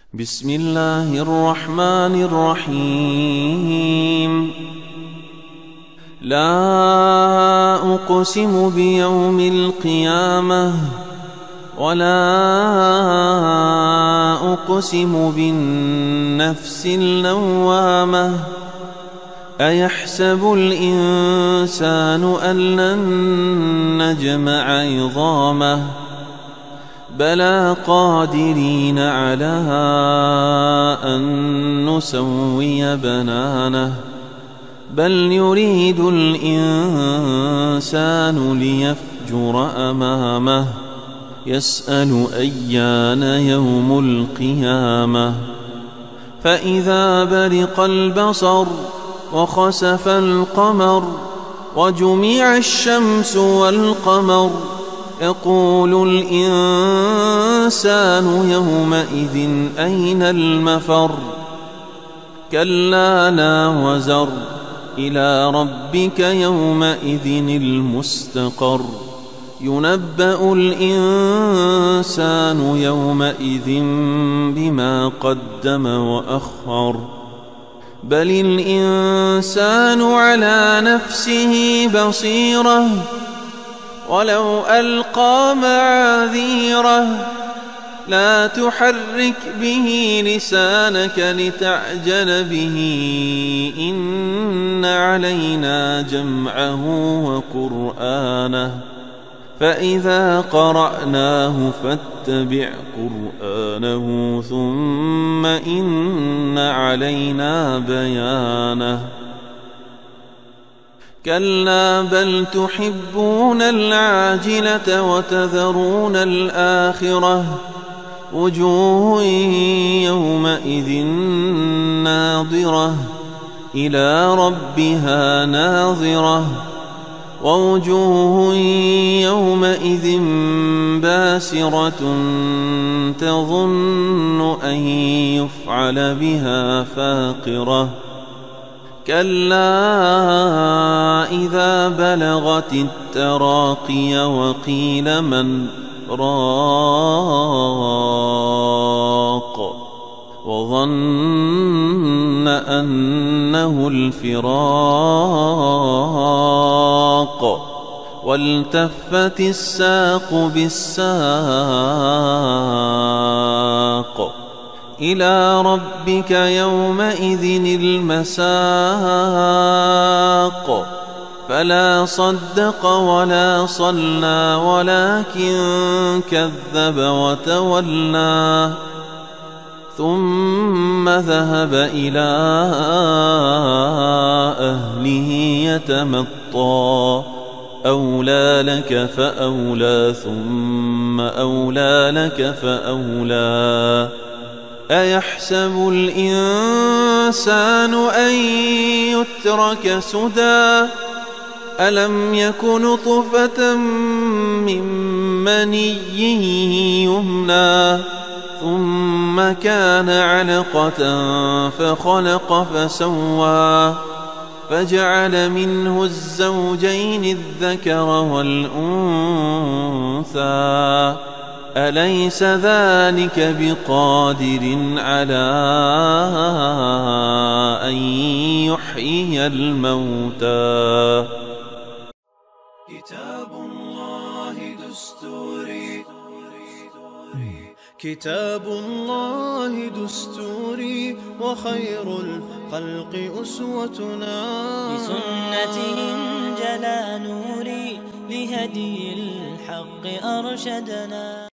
بسم الله الرحمن الرحيم. لا أقسم بيوم القيامة ولا أقسم بالنفس اللوامة. أيحسب الإنسان أن لن نجمع عظامه بلى قادرين على أن نسوي بنانه بل يريد الإنسان ليفجر أمامه يسأل أيان يوم القيامة. فإذا برق البصر وخسف القمر وجمع الشمس والقمر يقول الإنسان يومئذ أين المفر. كلا لا وزر إلى ربك يومئذ المستقر. ينبأ الإنسان يومئذ بما قدم وأخر. بل الإنسان على نفسه بصيرة ولو ألقى معاذيره. لا تحرك به لسانك لتعجل به إن علينا جمعه وقرآنه فإذا قرأناه فاتبع قرآنه ثم إن علينا بيانه. كلا بل تحبون العاجلة وتذرون الآخرة. وجوه يومئذ ناظرة إلى ربها ناظرة ووجوه يومئذ باسرة تظن أن يفعل بها فاقرة. كلا إذا بلغت التراقي وقيل من راق وظن أنه الفراق والتفت الساق بالساق. إلى ربك يومئذ المساق. فلا صدق ولا صلى ولكن كذب وتولى ثم ذهب إلى أهله يتمطى. أولى لك فأولى ثم أولى لك فأولى. أيحسب الإنسان أن يترك سدى ألم يك نطفة من مني يمنى ثم كان علقة فخلق فسوى فجعل منه الزوجين الذكر والأنثى. أليس ذلك بقادر على أن يحيي الموتى. كتاب الله دستوري كتاب الله دستوري وخير الخلق أسوتنا. بسنته انجلى نوري لهدي الحق أرشدنا.